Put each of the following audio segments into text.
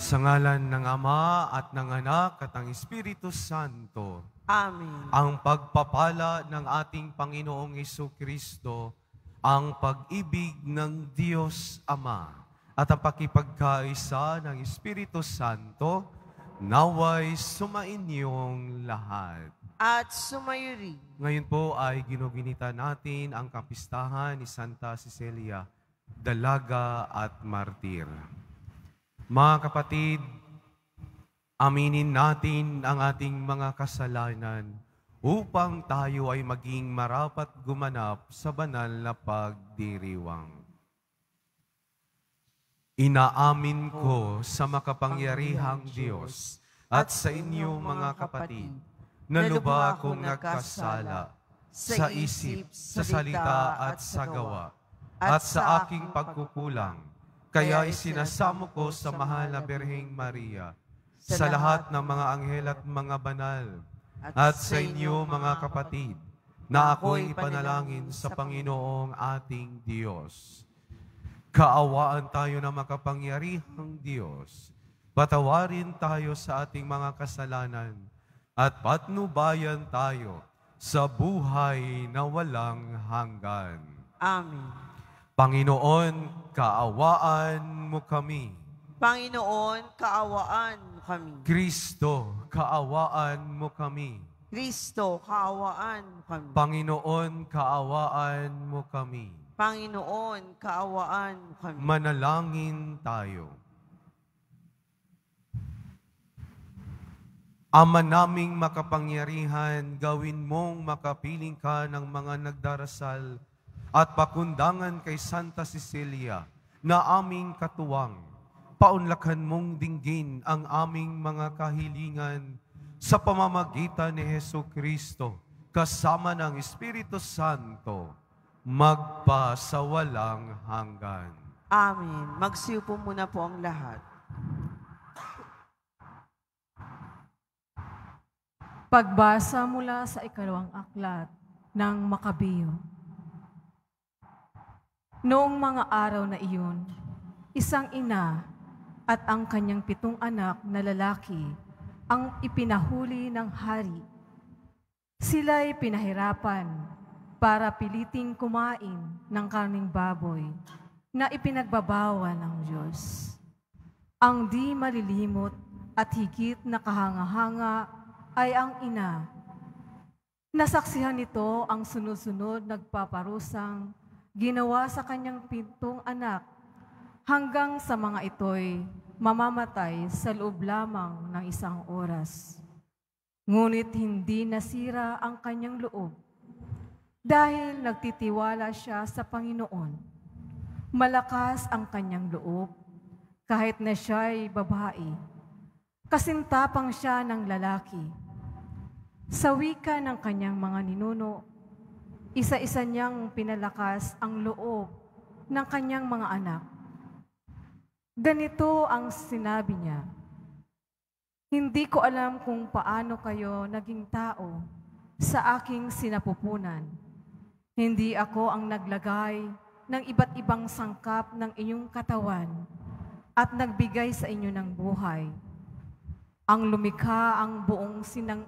Sa ngalan ng Ama at ng Anak at ng Espiritu Santo. Amen. Ang pagpapala ng ating Panginoong Jesucristo, ang pag-ibig ng Diyos Ama, at ang pakipagkaisa ng Espiritu Santo, naway sumainyong lahat. At sumayo rin. Ngayon po ay ginuginita natin ang kapistahan ni Santa Cecilia, Dalaga at Martir. Mga kapatid, aminin natin ang ating mga kasalanan upang tayo ay maging marapat gumanap sa banal na pagdiriwang. Inaamin ko sa makapangyarihang Diyos at sa inyo mga kapatid na lubha akong nagkasala sa isip, sa salita at sa gawa at sa aking pagkukulang. Kaya isinasamo ko sa mahal na Birheng Maria, sa lahat ng mga anghel at mga banal, at sa inyo mga kapatid, na ako'y ipanalangin sa Panginoong ating Diyos. Kaawaan tayo ng makapangyarihang Diyos, patawarin tayo sa ating mga kasalanan, at patnubayan tayo sa buhay na walang hanggan. Amen. Panginoon, kaawaan mo kami. Panginoon, kaawaan mo kami. Kristo, kaawaan mo kami. Kristo, kaawaan mo kami. Panginoon, kaawaan mo kami. Panginoon, kaawaan mo kami. Manalangin tayo. Ama naming makapangyarihan, gawin mong makapiling ka ng mga nagdarasal at pakundangan kay Santa Cecilia na aming katuwang. Paunlakan mong dinggin ang aming mga kahilingan sa pamamagitan ni Jesucristo kasama ng Espiritu Santo magpa sa walang hanggan. Amen. Magsiupo muna po ang lahat. Pagbasa mula sa ikalawang aklat ng Makabeyo. Noong mga araw na iyon, isang ina at ang kanyang 7 anak na lalaki ang ipinahuli ng hari. Sila'y pinahirapan para piliting kumain ng karning baboy na ipinagbabawal ng Diyos. Ang di malilimot at higit na kahanga-hanga ay ang ina. Nasaksihan nito ang sunod-sunod nagpaparusang ginawa sa kanyang 7 anak hanggang sa mga ito'y mamamatay sa loob lamang ng 1 oras. Ngunit hindi nasira ang kanyang loob dahil nagtitiwala siya sa Panginoon. Malakas ang kanyang loob kahit na siya'y babae. Kasintapang siya ng lalaki. Sa wika ng kanyang mga ninuno, isa-isa niyang pinalakas ang loob ng kanyang mga anak. Ganito ang sinabi niya, "Hindi ko alam kung paano kayo naging tao sa aking sinapupunan. Hindi ako ang naglagay ng iba't ibang sangkap ng inyong katawan at nagbigay sa inyo ng buhay. Ang lumikha ang buong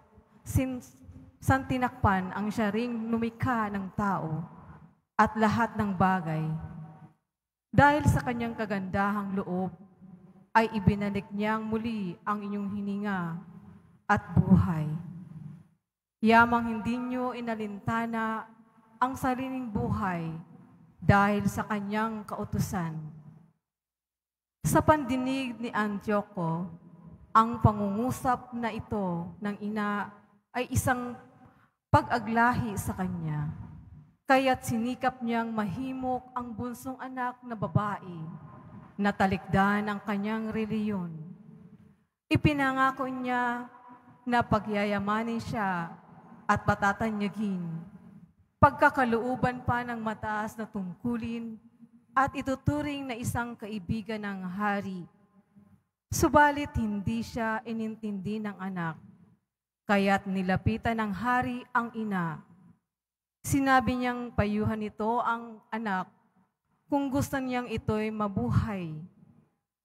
santinakpan ang siya ring lumikha ng tao at lahat ng bagay. Dahil sa kanyang kagandahang loob, ay ibinalik niyang muli ang inyong hininga at buhay. Yamang hindi niyo inalintana ang sariling buhay dahil sa kanyang kautusan. Sa pandinig ni Antioco, ang pangungusap na ito ng ina ay isang pag-aglahi sa kanya. Kaya't sinikap niyang mahimok ang bunsong anak na babae na talikdan ang kanyang reliyon. Ipinangako niya na pagyayamanin siya at patatanyagin, pagkakalooban pa ng mataas na tungkulin at ituturing na isang kaibigan ng hari. Subalit hindi siya inintindi ng anak, kaya't nilapitan ng hari ang ina. Sinabi niyang payuhan nito ang anak kung gusto niyang ito'y mabuhay.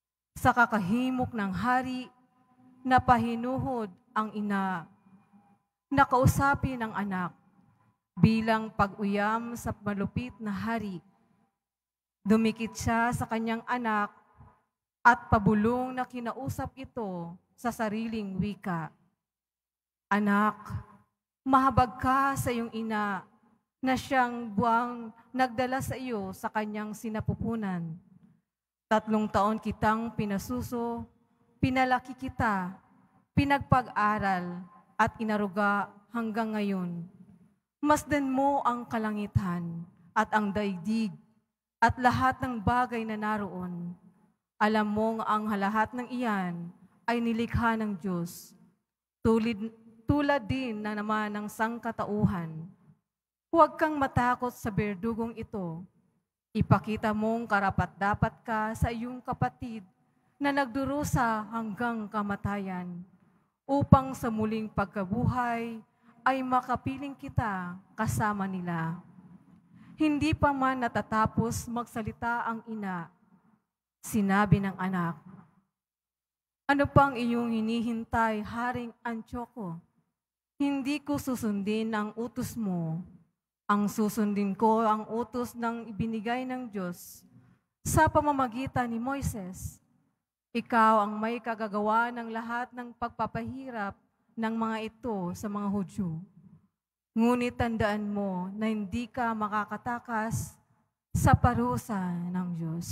sa kakahimok ng hari, napahinuhod ang ina, nakausapin ang anak, bilang pag-uyam sa malupit na hari. Dumikit siya sa kanyang anak at pabulong na kinausap ito sa sariling wika. Anak, mahabag ka sa iyong ina na siyang buwang nagdala sa iyo sa kanyang sinapupunan. 3 taon kitang pinasuso, pinalaki kita, pinagpag-aral at inaruga hanggang ngayon. Masdan mo ang kalangitan at ang daigdig at lahat ng bagay na naroon. Alam mong ang lahat ng iyan ay nilikha ng Diyos. Tulad din na naman ng sangkatauhan. Huwag kang matakot sa berdugong ito. Ipakita mong karapat-dapat ka sa iyong kapatid na nagdurusa hanggang kamatayan, upang sa muling pagkabuhay ay makapiling kita kasama nila. Hindi pa man natatapos magsalita ang ina, sinabi ng anak, "Ano pang iyong hinihintay, Haring Antioco? Hindi ko susundin ang utos mo. Ang susundin ko ang utos ng ibinigay ng Diyos sa pamamagitan ni Moises. Ikaw ang may kagagawa ng lahat ng pagpapahirap ng mga ito sa mga Hudyo. Ngunit tandaan mo na hindi ka makakatakas sa parusa ng Diyos."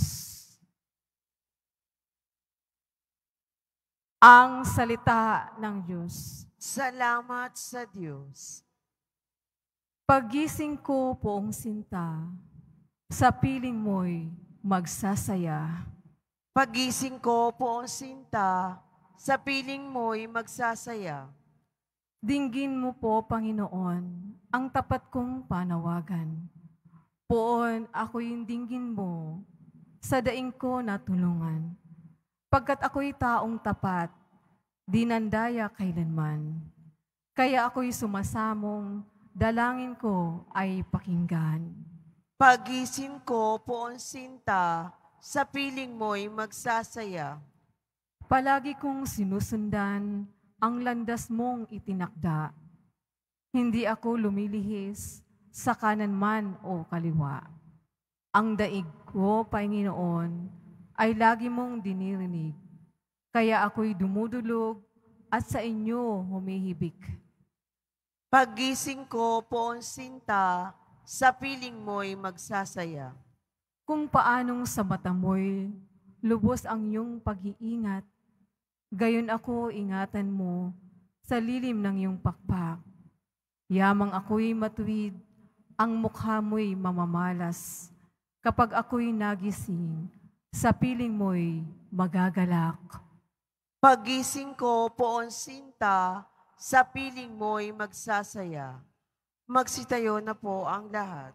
Ang salita ng Diyos. Salamat sa Diyos. Pagising ko, Poong Sinta, sa piling mo'y magsasaya. Pagising ko, Poong Sinta, sa piling mo'y magsasaya. Dinggin mo po, Panginoon, ang tapat kong panawagan. Poon, ako'y dinggin mo, sa daing ko natulungan. Pagkat ako'y taong tapat, di nandaya kailanman. Kaya ako'y sumasamong, dalangin ko ay pakinggan. Pagising ko, Poong Sinta, sa piling mo'y magsasaya. Palagi kong sinusundan ang landas mong itinakda. Hindi ako lumilihis sa kanan man o kaliwa. Ang daig ko, Panginoon, ay lagi mong dinirinig. Kaya ako'y dumudulog at sa inyo humihibik. Pagising ko, Poong Sinta, sa piling mo'y magsasaya. Kung paanong sa mata mo'y lubos ang iyong pag-iingat, gayon ako ingatan mo sa lilim ng iyong pakpak. Yamang ako'y matuwid, ang mukha mo'y mamamalas. Kapag ako'y nagising, sa piling mo'y magagalak. Pagising ko, Poong Sinta, sa piling mo'y magsasaya. Magsitayo na po ang lahat.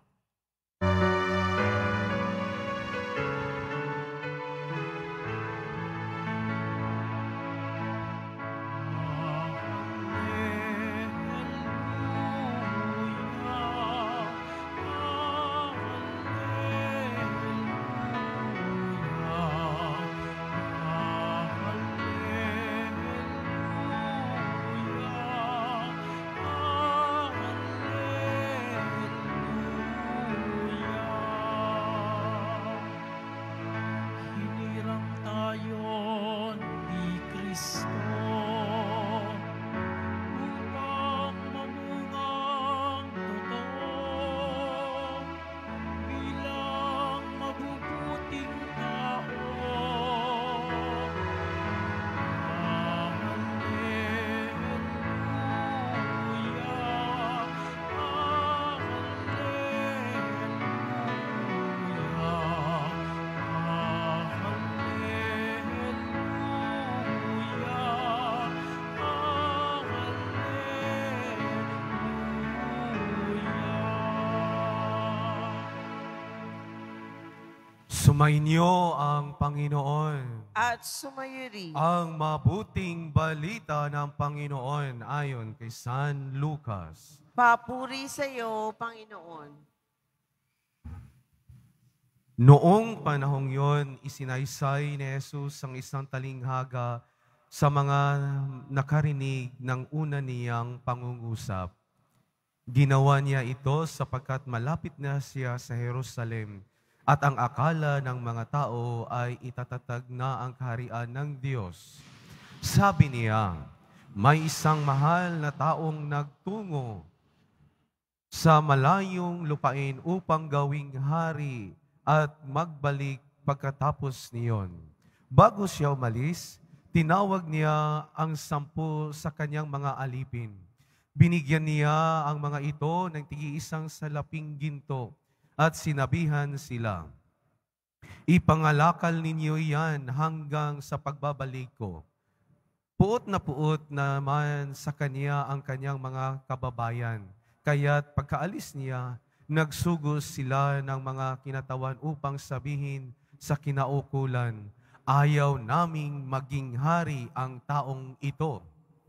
Sumainyo ang Panginoon. At sumayo rin Ang mabuting balita ng Panginoon ayon kay San Lucas. papuri sa iyo, Panginoon. Noong panahong yon, isinaysay ni Jesus ang isang talinghaga sa mga nakarinig ng una niyang pangungusap. Ginawa niya ito sapagkat malapit na siya sa Jerusalem at ang akala ng mga tao ay itatatag na ang kaharian ng Diyos. Sabi niya, may isang mahal na taong nagtungo sa malayong lupain upang gawing hari at magbalik pagkatapos niyon. Bago siya umalis, tinawag niya ang 10 sa kanyang mga alipin. Binigyan niya ang mga ito ng tig-iisang salaping ginto at sinabihan sila, ipangalakal ninyo yan hanggang sa pagbabalik ko. Puot na naman sa kanya ang kanyang mga kababayan. Kaya't pagkaalis niya, nagsugos sila ng mga kinatawan upang sabihin sa kinaukulan, ayaw naming maging hari ang taong ito.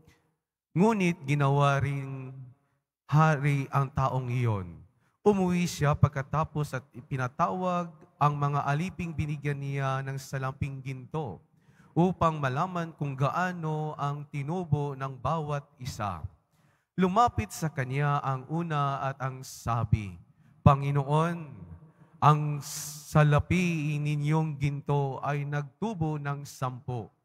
Ngunit ginawa ring hari ang taong iyon. Umuwi siya pagkatapos at ipinatawag ang mga aliping binigyan niya ng salamping ginto upang malaman kung gaano ang tinubo ng bawat isa. Lumapit sa kanya ang una at ang sabi, Panginoon, ang salapi ninyong ginto ay nagtubo ng 10.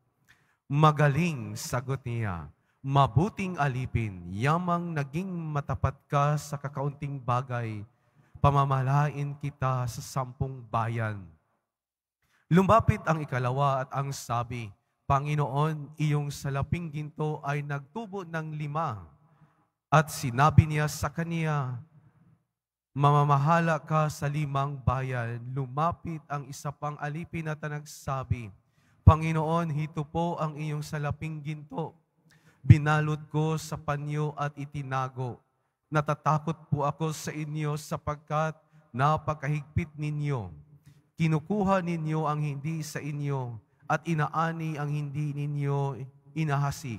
Magaling, sagot niya, mabuting alipin, yamang naging matapat ka sa kakaunting bagay, pamamalain kita sa 10 bayan. Lumapit ang ikalawa at ang sabi, Panginoon, iyong salaping ginto ay nagtubo ng 5. At sinabi niya sa kaniya, mamamahala ka sa 5 bayan. Lumapit ang isa pang alipin at nagsabi, Panginoon, hito po ang iyong salaping ginto. Binalot ko sa panyo at itinago. Natatakot po ako sa inyo sapagkat napakahigpit ninyo. Kinukuha ninyo ang hindi sa inyo at inaani ang hindi ninyo inahasik.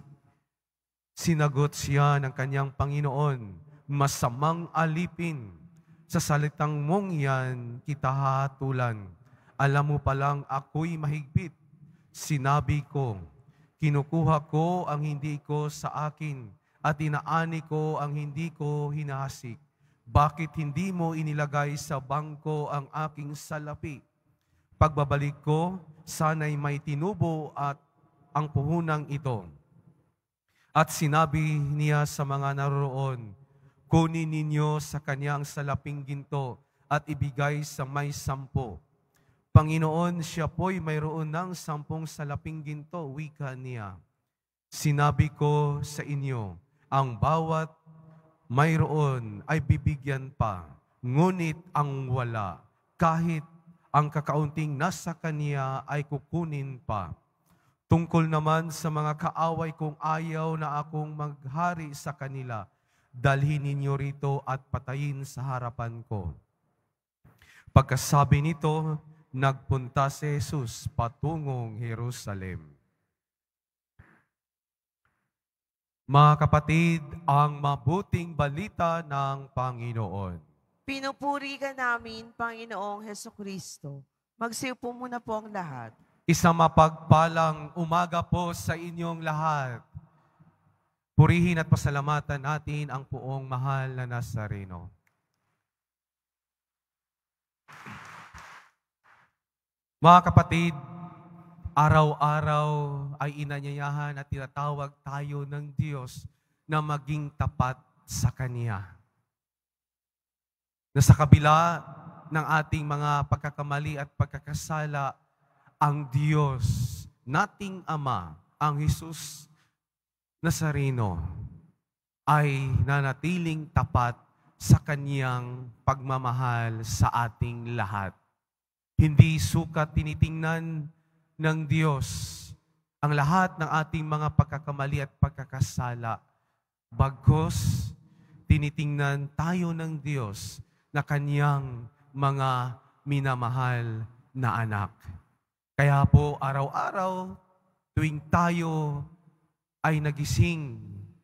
Sinagot siya ng kanyang Panginoon, masamang alipin, sa salitang mong yan kita hahatulan. Alam mo palang ako'y mahigpit. Sinabi ko, kinukuha ko ang hindi ko sa akin at inaani ko ang hindi ko hinahasik. Bakit hindi mo inilagay sa bangko ang aking salapi? Pagbabalik ko, sana'y may tinubo at ang puhunang ito. At sinabi niya sa mga naroroon, kunin ninyo sa kanya ang salaping ginto at ibigay sa may 10. Panginoon, siya po'y mayroon ng 10 salaping ginto, wika niya. Sinabi ko sa inyo, ang bawat mayroon ay bibigyan pa, ngunit ang wala, kahit ang kakaunting nasa kaniya ay kukunin pa. Tungkol naman sa mga kaaway kong ayaw na akong maghari sa kanila, dalhin ninyo rito at patayin sa harapan ko. Pagkasabi nito, nagpunta si Jesus patungong Jerusalem. Mga kapatid, ang mabuting balita ng Panginoon. Pinupuri ka namin, Panginoong Hesukristo. Magsiupo muna po ang lahat. Isang mapagpalang umaga po sa inyong lahat. Purihin at pasalamatan natin ang poong mahal na Nazareno. Mga kapatid, araw-araw ay inanyayahan at tinatawag tayo ng Diyos na maging tapat sa Kanya. Na sa kabila ng ating mga pagkakamali at pagkakasala, ang Diyos, nating Ama, ang Jesus Nazareno, ay nanatiling tapat sa Kanyang pagmamahal sa ating lahat. Hindi sukat tinitingnan ng Diyos ang lahat ng ating mga pagkakamali at pagkakasala. Bagkus, tinitingnan tayo ng Diyos na Kanyang mga minamahal na anak. Kaya po, araw-araw, tuwing tayo ay nagising,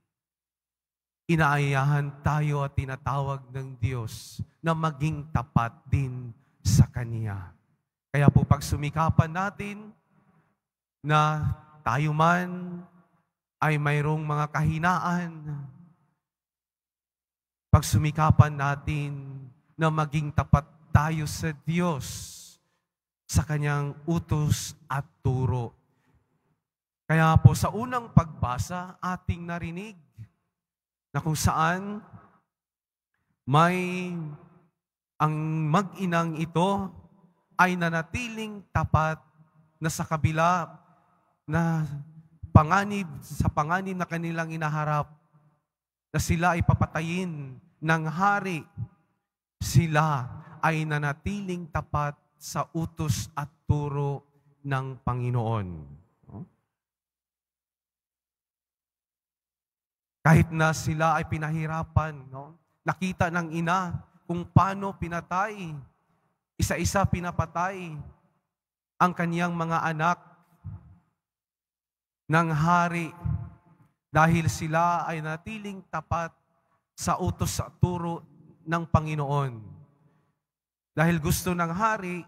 inaayahan tayo at tinatawag ng Diyos na maging tapat din sa Kanya. Kaya po pagsumikapan natin na tayo man ay mayroong mga kahinaan, pagsumikapan natin na maging tapat tayo sa Diyos, sa Kanyang utos at turo. Kaya po sa unang pagbasa, ating narinig na kung saan may ang mag-inang ito ay nanatiling tapat na sa kabila na panganib na kanilang inaharap, na sila ay papatayin ng hari, sila ay nanatiling tapat sa utos at turo ng Panginoon. Kahit na sila ay pinahirapan, nakita ng ina kung paano pinatay, isa-isa pinapatay ang kaniyang mga anak ng hari dahil sila ay natiling tapat sa utos at turo ng Panginoon. Dahil gusto ng hari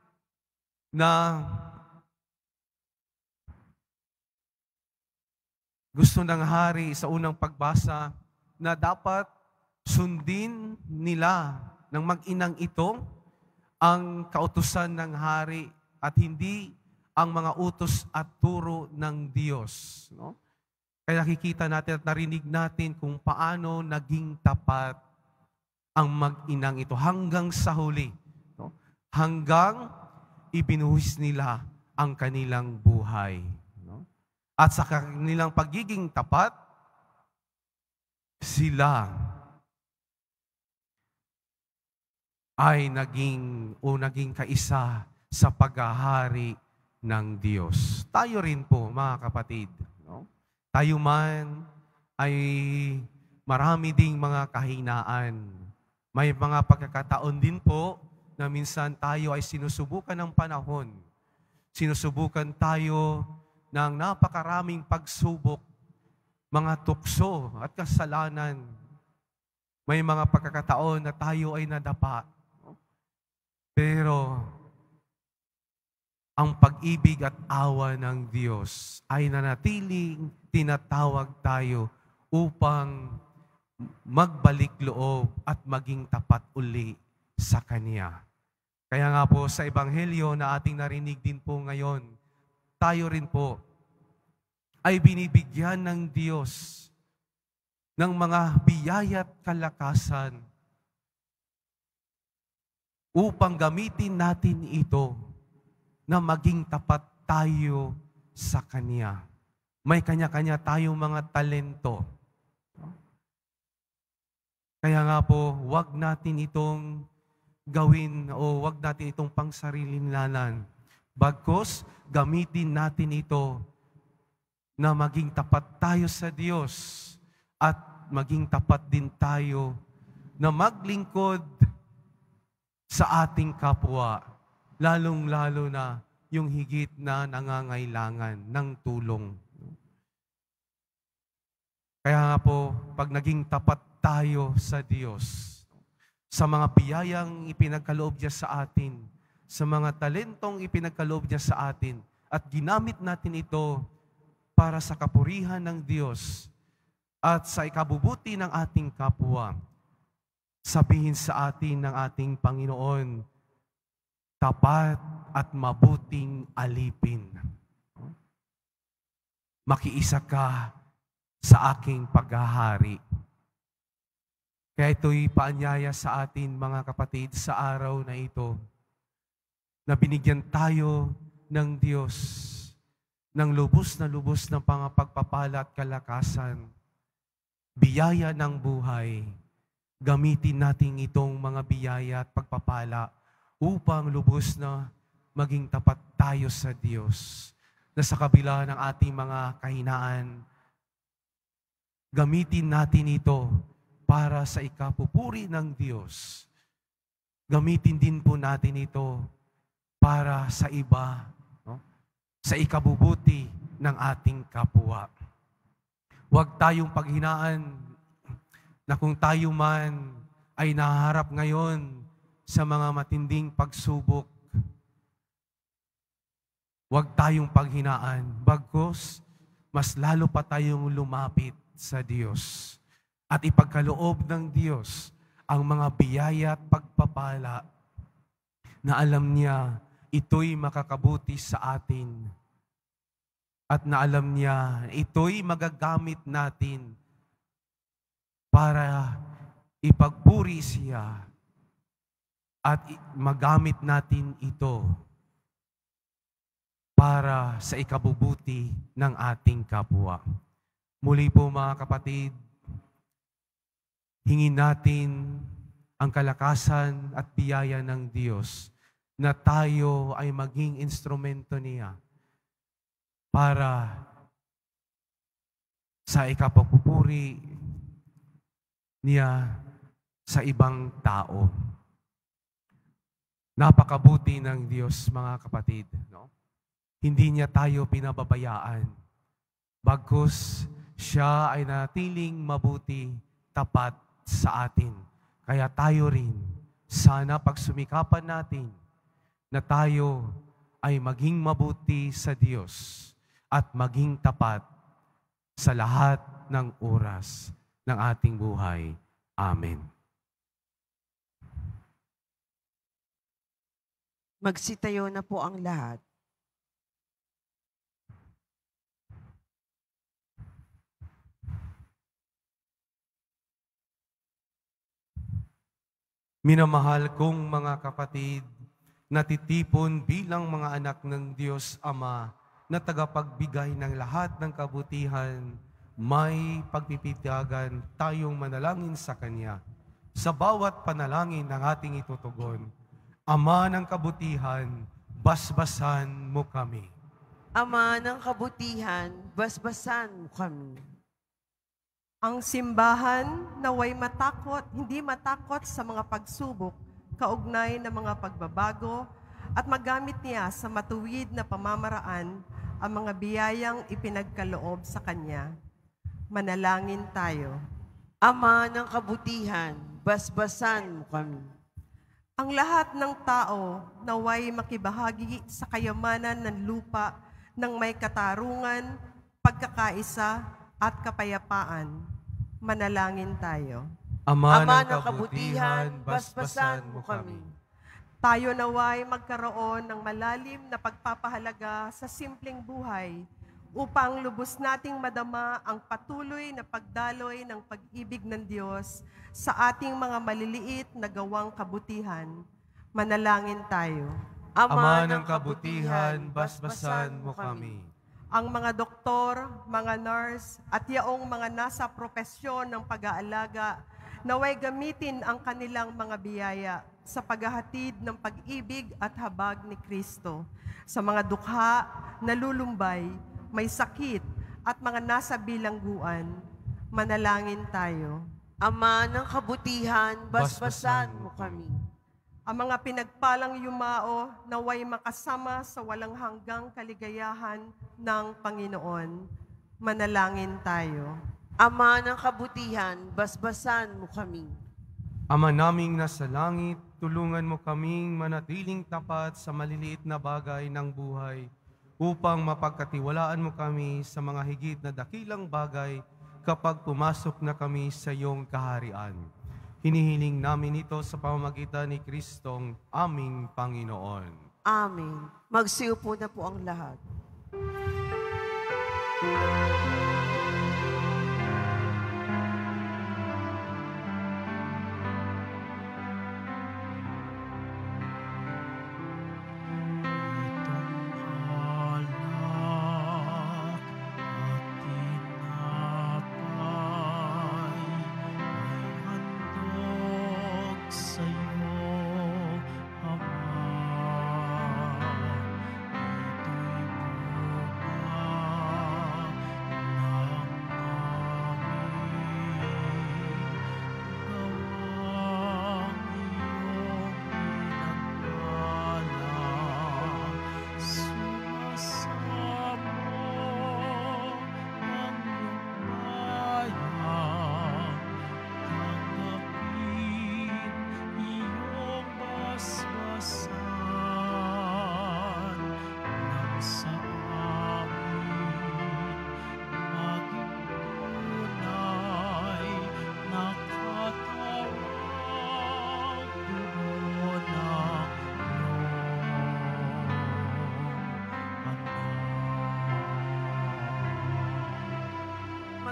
sa unang pagbasa na dapat sundin nila ng mag-inang ito ang kautusan ng hari at hindi ang mga utos at turo ng Diyos. Kaya nakikita natin at narinig natin kung paano naging tapat ang mag-inang ito hanggang sa huli. Hanggang ibinuhis nila ang kanilang buhay. At sa kanilang pagiging tapat, sila ay naging kaisa sa paghahari ng Diyos. Tayo rin po, mga kapatid. Tayo man ay marami ding mga kahinaan. May mga pagkakataon din po na minsan tayo ay sinusubukan ng panahon. Sinusubukan tayo ng napakaraming pagsubok, mga tukso at kasalanan. May mga pagkakataon na tayo ay nadapa. Pero ang pag-ibig at awa ng Diyos ay nanatiling tinatawag tayo upang magbalik loob at maging tapat uli sa Kanya. Kaya nga po sa Ebanghelyo na ating narinig din po ngayon, tayo rin po ay binibigyan ng Diyos ng mga biyaya at kalakasan upang gamitin natin ito na maging tapat tayo sa Kanya. May kanya-kanya tayong mga talento. Kaya nga po, wag natin itong gawin o wag natin itong pangsarililanan. Bagkus, gamitin natin ito na maging tapat tayo sa Diyos at maging tapat din tayo na maglingkod sa ating kapwa, lalong-lalo na yung higit na nangangailangan ng tulong. Kaya nga po, pag naging tapat tayo sa Diyos, sa mga biyayang ipinagkaloob niya sa atin, sa mga talentong ipinagkaloob niya sa atin, at ginamit natin ito para sa kapurihan ng Diyos at sa ikabubuti ng ating kapwa, sabihin sa atin ng ating Panginoon, tapat at mabuting alipin. Makiisa ka sa aking paghahari. Kaya ito'y paanyaya sa atin, mga kapatid, sa araw na ito, na binigyan tayo ng Diyos ng lubos na pagpapala at kalakasan, biyaya ng buhay. Gamitin natin itong mga biyaya at pagpapala upang lubos na maging tapat tayo sa Diyos, na sa kabila ng ating mga kahinaan, gamitin natin ito para sa ikapupuri ng Diyos. Gamitin din po natin ito para sa iba, sa ikabubuti ng ating kapwa. Huwag tayong paghinaan na kung tayo man ay naharap ngayon sa mga matinding pagsubok, Huwag tayong panghinaan, bagkus mas lalo pa tayong lumapit sa Diyos at ipagkaloob ng Diyos ang mga biyaya at pagpapala na alam niya ito'y makakabuti sa atin at na alam niya ito'y magagamit natin para ipagpuri siya at magamit natin ito para sa ikabubuti ng ating kapwa. Muli po mga kapatid, hingin natin ang kalakasan at biyaya ng Diyos na tayo ay maging instrumento niya para sa ikapagpupuri niya sa ibang tao. Napakabuti ng Diyos, mga kapatid. No? Hindi niya tayo pinababayaan. Bagkus siya ay natiling mabuti, tapat sa atin. Kaya tayo rin, sana pagsumikapan natin na tayo ay maging mabuti sa Diyos at maging tapat sa lahat ng oras ng ating buhay. Amen. Magsitayo na po ang lahat. Minamahal kong mga kapatid, natitipon bilang mga anak ng Diyos Ama na tagapagbigay ng lahat ng kabutihan, may pagpipitiagan tayong manalangin sa Kanya. Sa bawat panalangin ng ating itutugon, Ama ng kabutihan, basbasan mo kami. Ama ng kabutihan, basbasan mo kami. Ang simbahan naway matakot, hindi matakot sa mga pagsubok, kaugnay ng mga pagbabago, at magamit niya sa matuwid na pamamaraan ang mga biyayang ipinagkaloob sa Kanya. Manalangin tayo. Ama ng kabutihan, basbasan mo kami. Ang lahat ng tao naway makibahagi sa kayamanan ng lupa ng may katarungan, pagkakaisa at kapayapaan. Manalangin tayo. Ama ng kabutihan, basbasan mo kami. Tayo naway magkaroon ng malalim na pagpapahalaga sa simpleng buhay upang lubos nating madama ang patuloy na pagdaloy ng pag-ibig ng Diyos sa ating mga maliliit na gawang kabutihan. Manalangin tayo. Ama ng kabutihan, basbasan mo kami. Ang mga doktor, mga nurse, at yaong mga nasa propesyon ng pag-aalaga, naway gamitin ang kanilang mga biyaya sa paghahatid ng pag-ibig at habag ni Kristo sa mga dukha, nalulumbay, may sakit, at mga nasa bilangguan. Manalangin tayo. Ama ng kabutihan, basbasan mo kami. Ang mga pinagpalang yumao naway makasama sa walang hanggang kaligayahan ng Panginoon. Manalangin tayo. Ama ng kabutihan, basbasan mo kami. Ama naming nasa langit, tulungan mo kaming manatiling tapat sa maliliit na bagay ng buhay upang mapagkatiwalaan mo kami sa mga higit na dakilang bagay kapag pumasok na kami sa iyong kaharian. Hinihiling namin ito sa pamamagitan ni Kristong aming Panginoon. Amen. Magsiupo na po ang lahat.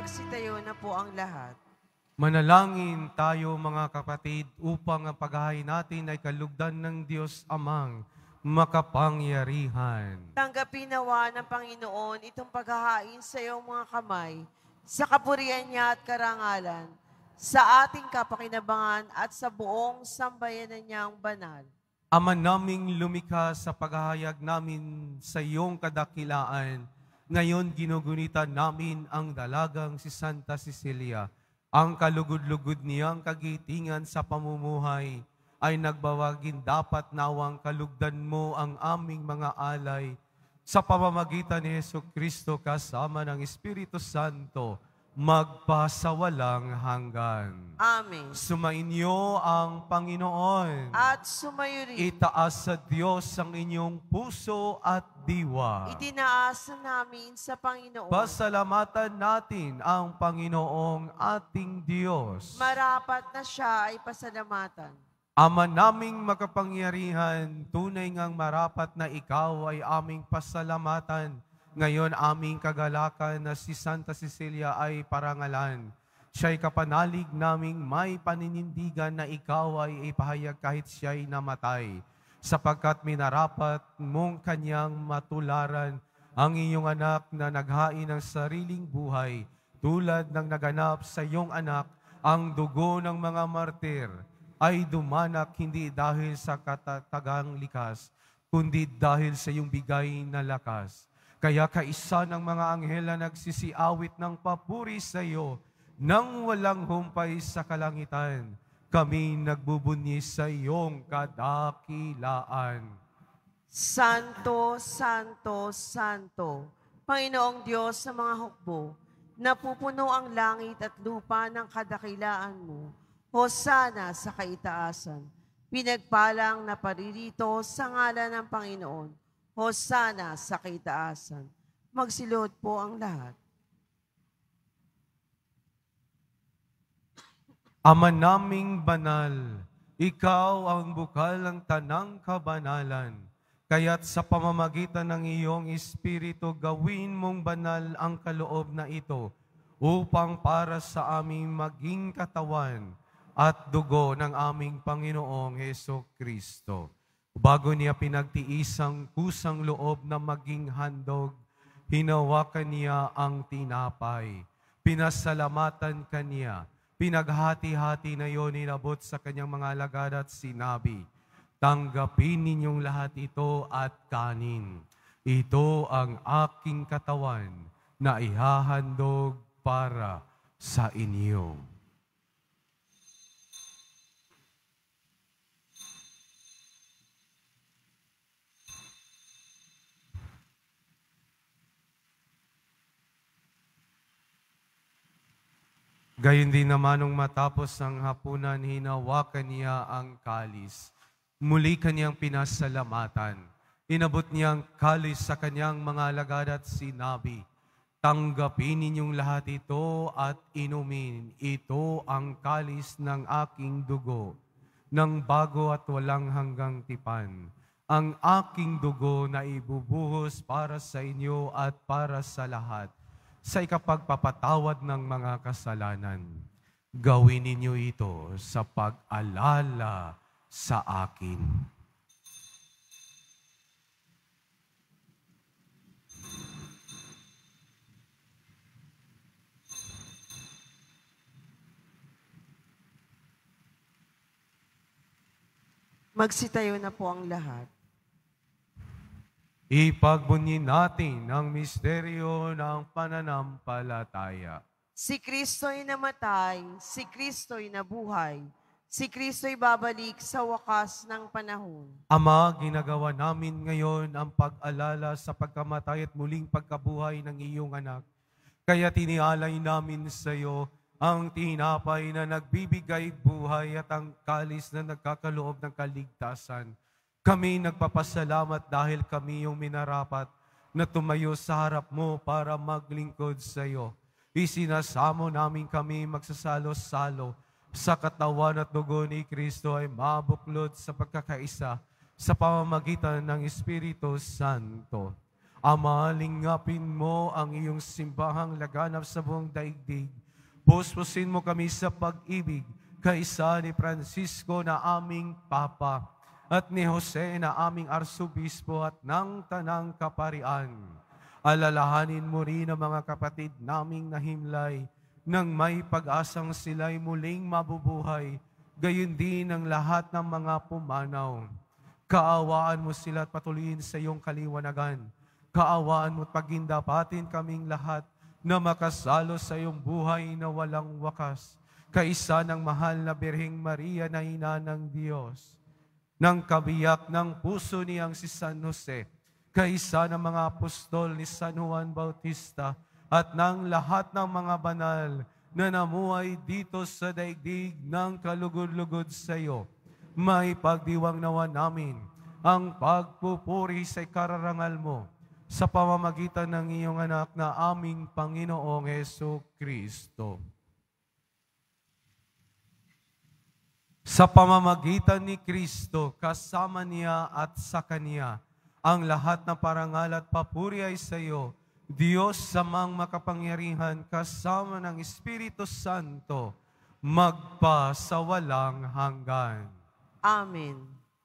Magsitayo na po ang lahat. Manalangin tayo mga kapatid upang ang paghahain natin ay kalugdan ng Diyos Amang makapangyarihan. Tanggapin nawa ng Panginoon itong paghahain sa iyong mga kamay, sa kapurihan niya at karangalan, sa ating kapakinabangan at sa buong sambayanan niyang banal. Ama naming lumikha sa paghahayag namin sa iyong kadakilaan, ngayon ginugunita namin ang dalagang si Santa Cecilia. Ang kalugod-lugod niyang kagitingan sa pamumuhay ay nagbawagin dapat nawang kalugdan mo ang aming mga alay sa pamamagitan ni Jesucristo kasama ng Espiritu Santo magpasawalang hanggan. Amen. Sumainyo ang Panginoon. At sumayo rin. Itaas sa Diyos ang inyong puso at diwa. Itinaasa namin sa Panginoon. Pasalamatan natin ang Panginoong ating Diyos. Marapat na siya ay pasalamatan. Ama naming makapangyarihan, tunay ngang marapat na ikaw ay aming pasalamatan. Ngayon aming kagalakan na si Santa Cecilia ay parangalan. Siya'y kapanalig naming may paninindigan na ikaw ay ipahayag kahit siya'y namatay. Sapagkat minarapat mong kanyang matularan ang iyong anak na naghain ng sariling buhay, tulad ng naganap sa iyong anak, ang dugo ng mga martir ay dumanak hindi dahil sa katatagang likas, kundi dahil sa iyong bigay na lakas. Kaya kaisa ng mga anghel na nagsisiawit ng papuri sa iyo, nang walang humpay sa kalangitan, kami nagbubunyi sa iyong kadakilaan. Santo, Santo, Santo, Panginoong Diyos sa mga hukbo, napupuno ang langit at lupa ng kadakilaan mo. Hosana sa kaitaasan. Pinagpalang na paririto sa ngalan ng Panginoon. Hosana sa kaitaasan. Magsilod po ang lahat. Ama naming banal, ikaw ang bukal ng tanang kabanalan. Kaya't sa pamamagitan ng iyong Espiritu, gawin mong banal ang kaloob na ito upang para sa aming maging katawan at dugo ng aming Panginoong Jesucristo. Bago niya pinagtiis ang kusang loob na maging handog, hinawakan niya ang tinapay. Pinasalamatan kaniya. Pinaghati-hati na yon inabot sa kanyang mga alagad at sinabi, tanggapin ninyong lahat ito at kanin. Ito ang aking katawan na ihahandog para sa inyo. Gayon din naman nung matapos ang hapunan, hinawakan niya ang kalis. Muli kanyang pinasalamatan. Inabot niya ang kalis sa kanyang mga alagad at sinabi, tanggapin ninyong lahat ito at inumin. Ito ang kalis ng aking dugo, ng bago at walang hanggang tipan. Ang aking dugo na ibubuhos para sa inyo at para sa lahat, sa ikapagpapatawad ng mga kasalanan. Gawin ninyo ito sa pag-alala sa akin. Magsitayo na po ang lahat. Ipagbunyi natin ang misteryo ng pananampalataya. Si Kristo'y namatay, si Kristo'y nabuhay, si Kristo'y babalik sa wakas ng panahon. Ama, ginagawa namin ngayon ang pag-alala sa pagkamatay at muling pagkabuhay ng iyong anak. Kaya tinialay namin sa iyo ang tinapay na nagbibigay buhay at ang kalis na nagkakaloob ng kaligtasan. Kami nagpapasalamat dahil kami yung minarapat na tumayo sa harap mo para maglingkod sa iyo. Isinasamo namin kami magsasalo-salo sa katawan at dugo ni Kristo ay mabuklod sa pagkakaisa sa pamamagitan ng Espiritu Santo. Ama, lingapin mo ang iyong simbahang laganap sa buong daigdig. Puspusin mo kami sa pag-ibig, kaisa ni Francisco na aming Papa, at ni Jose na aming Arsobispo at ng Tanang Kaparian. Alalahanin mo rin ang mga kapatid naming nahimlay, nang may pag-asang sila'y muling mabubuhay, gayon din ang lahat ng mga pumanaw. Kaawaan mo sila at patuloyin sa iyong kaliwanagan. Kaawaan mo at pagindapatin kaming lahat na makasalo sa iyong buhay na walang wakas. Kaisa ng mahal na Birheng Maria na ina ng Diyos, ng kabiyak ng puso niyang si San Jose, kaisa ng mga apostol ni San Juan Bautista, at ng lahat ng mga banal na namuhay dito sa daigdig ng kalugod-lugod sa iyo. May pagdiwang nawa namin ang pagpupuri sa kararangal mo sa pamamagitan ng iyong anak na aming Panginoong Jesucristo. Sa pamamagitan ni Kristo, kasama niya at sa Kanya, ang lahat ng parangal at papuri ay sa iyo, Diyos samang makapangyarihan, kasama ng Espiritu Santo, magpa sa walang hanggan. Amen.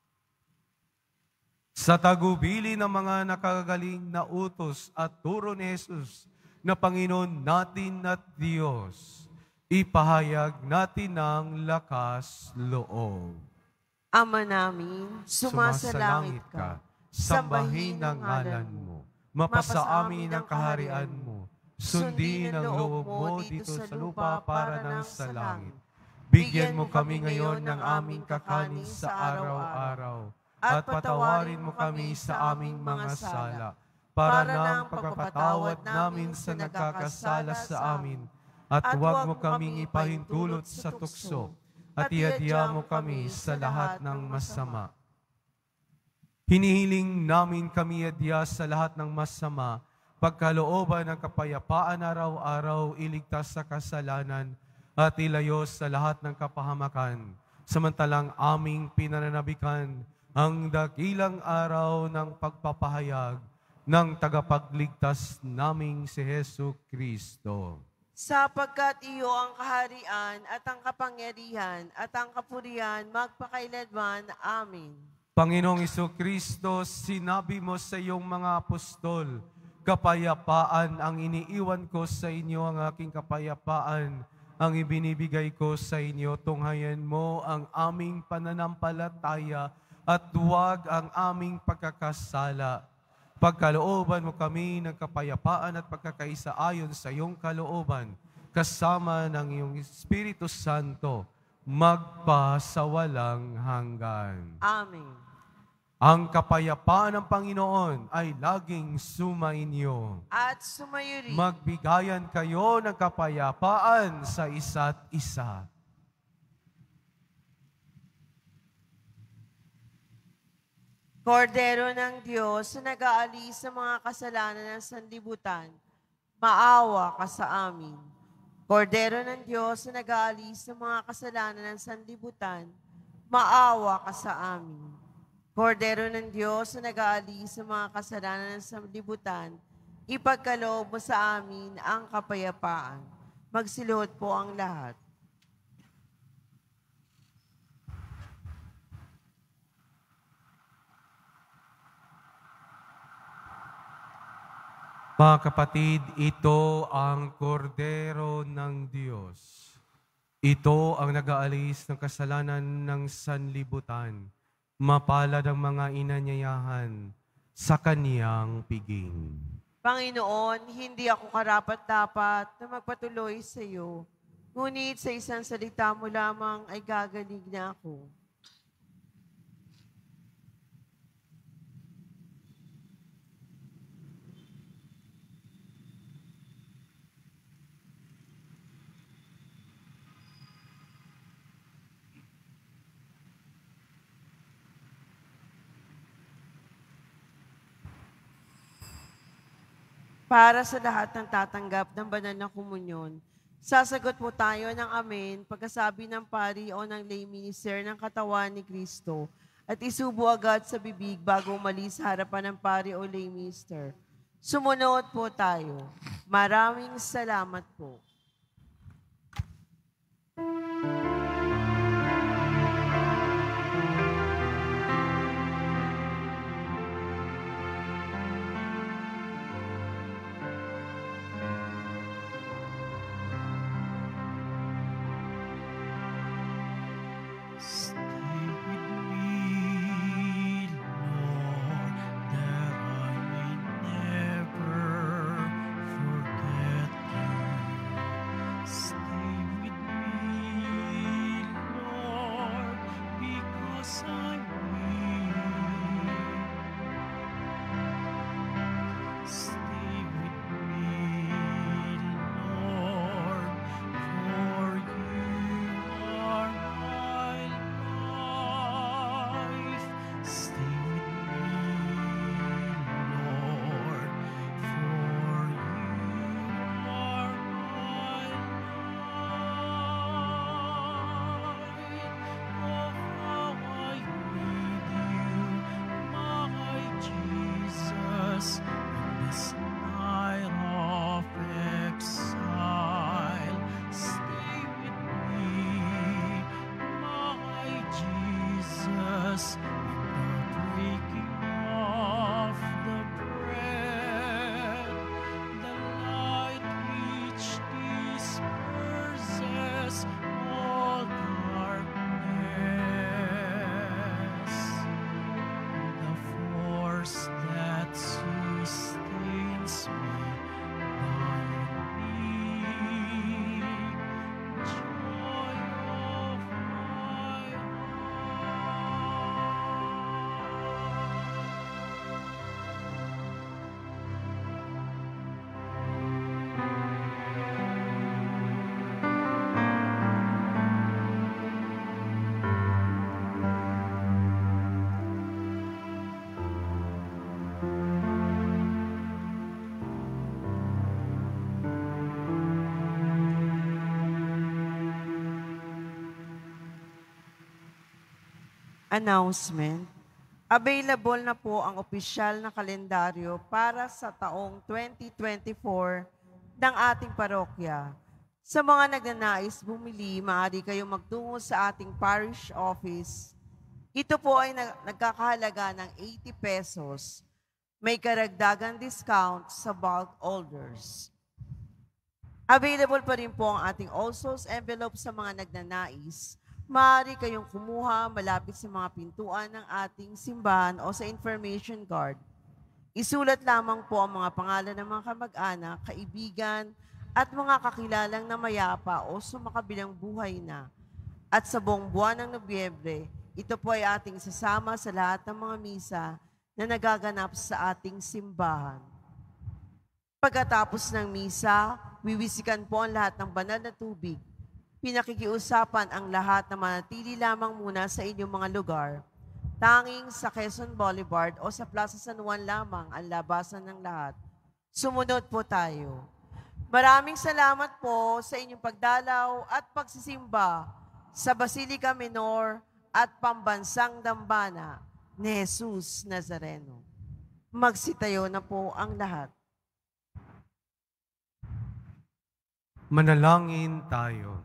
Sa tagubili ng mga nakagaling na utos at turo ni Jesus na Panginoon natin at Diyos, ipahayag natin ang lakas loob. Ama namin, sumasalangit ka, sambahin ang ngalan mo, mapasa amin ang kaharian mo, sundin ang loob mo dito sa lupa para ng sa langit. Bigyan mo kami ngayon ng aming kakanin sa araw-araw, at patawarin mo kami sa aming mga sala, para ng pagpapatawad namin sa nagkakasala sa amin, at huwag mo kaming ipahintulot sa tukso, at iadya mo kami sa lahat ng masama. Hinihiling namin kami iadya sa lahat ng masama, pagkalooban ng kapayapaan araw-araw, iligtas sa kasalanan, at ilayo sa lahat ng kapahamakan, samantalang aming pinananabikan ang dakilang araw ng pagpapahayag ng tagapagligtas naming si Jesucristo. Sapagkat iyo ang kaharian at ang kapangyarihan at ang kapurihan magpakailanman. Amen. Panginoong Jesucristo, sinabi mo sa iyong mga apostol, kapayapaan ang iniiwan ko sa inyo, ang aking kapayapaan ang ibinibigay ko sa inyo. Tunghayan mo ang aming pananampalataya at huwag ang aming pagkakasala. Pagkalooban mo kami ng kapayapaan at pagkakaisa ayon sa iyong kalooban, kasama ng iyong Espiritu Santo, magpa sa walang hanggan. Amen. Ang kapayapaan ng Panginoon ay laging sumainyo. At sumayo rin. Magbigayan kayo ng kapayapaan sa isa't isa. Kordero ng Diyos na nag-aalis sa mga kasalanan ng sanlibutan, maawa ka sa amin. Kordero ng Diyos na nag-aalis sa mga kasalanan ng sanlibutan, maawa ka sa amin. Kordero ng Diyos na nag-aalis sa mga kasalanan ng sanlibutan, ipagkaloob mo sa amin ang kapayapaan. Magsiluhod po ang lahat. Mga kapatid, ito ang kordero ng Diyos. Ito ang nag-aalis ng kasalanan ng sanlibutan. Mapalad ang mga inanyayahan sa kaniyang piging. Panginoon, hindi ako karapat-dapat na magpatuloy sa iyo. Ngunit sa isang salita mo lamang ay gagaling na ako. Para sa lahat ng tatanggap ng banal na komunyon, sasagot po tayo ng amen pagkasabi ng pari o ng lay minister ng katawan ni Kristo at isubo agad sa bibig bago umalis sa harapan ng pari o lay minister. Sumunod po tayo. Maraming salamat po. Announcement. Available na po ang opisyal na kalendaryo para sa taong 2024 ng ating parokya. Sa mga nagnanais bumili, maaari kayong magtungo sa ating parish office. Ito po ay nagkakahalaga ng 80 pesos. May karagdagang discount sa bulk orders. Available pa rin po ang ating All Souls envelope sa mga nagnanais. Maaari kayong kumuha malapit sa mga pintuan ng ating simbahan o sa information card. Isulat lamang po ang mga pangalan ng mga kamag-anak, kaibigan, at mga kakilalang na mayapa o sumakabilang buhay na. At sa buong buwan ng Nobyembre, ito po ay ating sasama sa lahat ng mga misa na nagaganap sa ating simbahan. Pagkatapos ng misa, wiwisikan po ang lahat ng banal na tubig. Pinakikiusapan ang lahat na manatili lamang muna sa inyong mga lugar. Tanging sa Quezon Boulevard o sa Plaza San Juan lamang ang labasan ng lahat. Sumunod po tayo. Maraming salamat po sa inyong pagdalaw at pagsisimba sa Basilica Minor at Pambansang Dambana ni Jesus Nazareno. Magsitayo na po ang lahat. Manalangin tayo.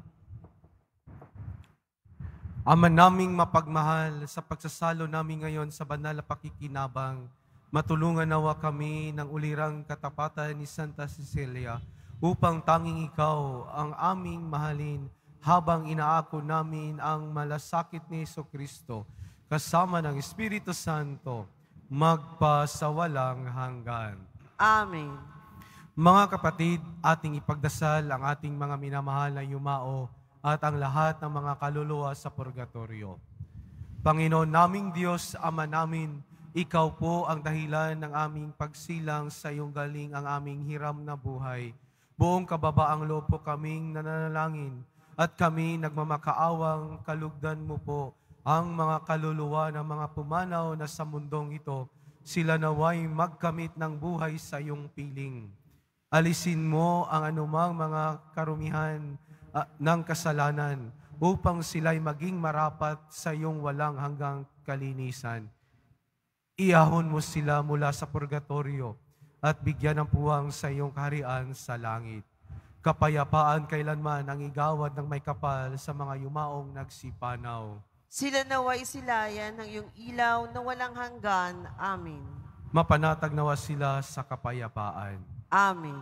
Ama naming mapagmahal, sa pagsasalo namin ngayon sa banal na pakikinabang, matulungan nawa kami ng ulirang katapatan ni Santa Cecilia upang tanging ikaw ang aming mahalin habang inaako namin ang malasakit ni Jesucristo kasama ng Espiritu Santo magpasawalang hanggan. Amen. Mga kapatid, ating ipagdasal ang ating mga minamahal na yumao at ang lahat ng mga kaluluwa sa purgatorio. Panginoon naming Diyos, Ama namin, Ikaw po ang dahilan ng aming pagsilang sa iyong galing ang aming hiram na buhay. Buong kababaang loob po kaming nananalangin at kami nagmamakaawang kalugdan mo po ang mga kaluluwa ng mga pumanaw na sa mundong ito. Sila naway magkamit ng buhay sa iyong piling. Alisin mo ang anumang mga karumihan ng kasalanan upang sila'y maging marapat sa iyong walang hanggang kalinisan. Iahon mo sila mula sa purgatorio at bigyan ng puwang sa iyong kaharian sa langit. Kapayapaan kailanman ang igawad ng may kapal sa mga yumaong nagsipanaw. Sila naway silayan ng iyong ilaw na walang hanggan. Amen. Mapanatag nawa sila sa kapayapaan. Amen.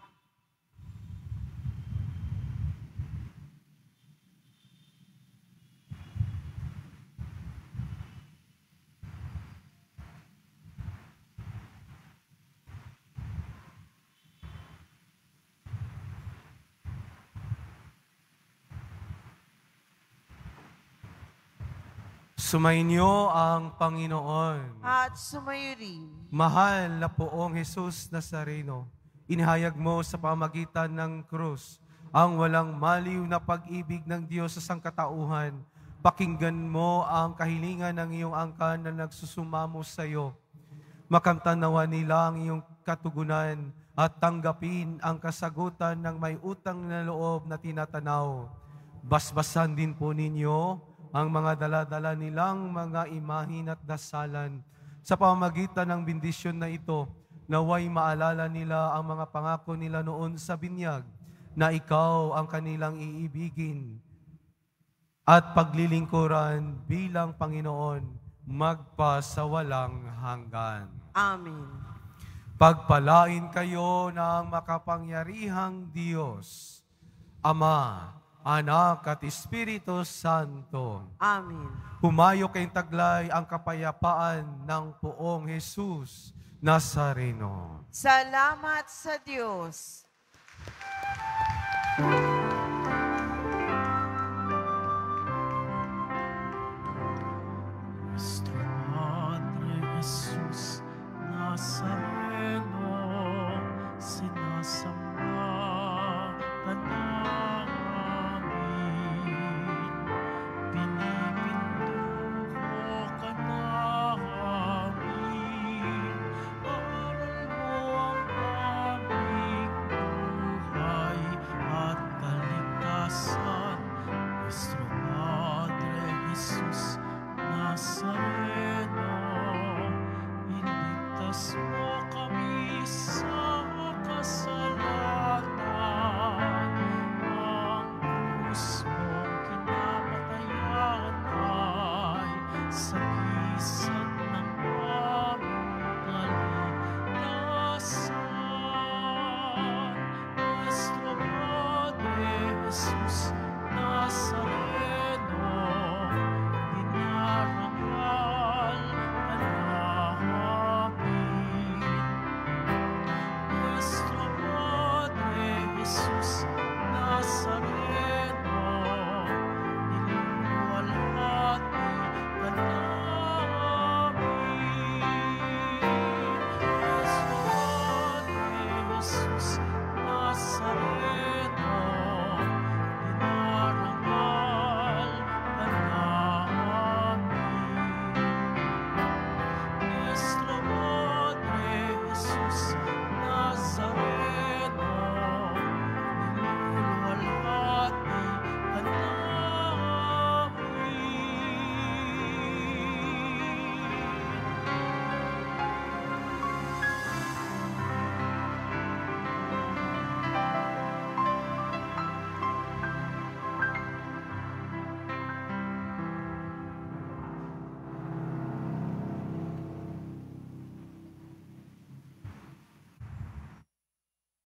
Sumainyo ang Panginoon. At sumayo rin. Mahal na Poong Jesus Nazareno, inihayag mo sa pamagitan ng krus ang walang maliw na pag-ibig ng Diyos sa sangkatauhan. Pakinggan mo ang kahilingan ng iyong angkan na nagsusumamo sa iyo. Makamtan nawa nila ang iyong katugunan at tanggapin ang kasagutan ng may utang na loob na tinatanaw. Basbasan din po ninyo ang mga dala-dala nilang mga imahin at dasalan. Sa pamamagitan ng bendisyon na ito, naway maalala nila ang mga pangako nila noon sa binyag, na ikaw ang kanilang iibigin at paglilingkuran bilang Panginoon magpasawalang hanggan. Amen. Pagpalain kayo ng makapangyarihang Diyos, Ama, Anak at Espiritu Santo. Amen. Humayo kayong taglay ang kapayapaan ng Poong Jesus Nazareno. Salamat sa Diyos.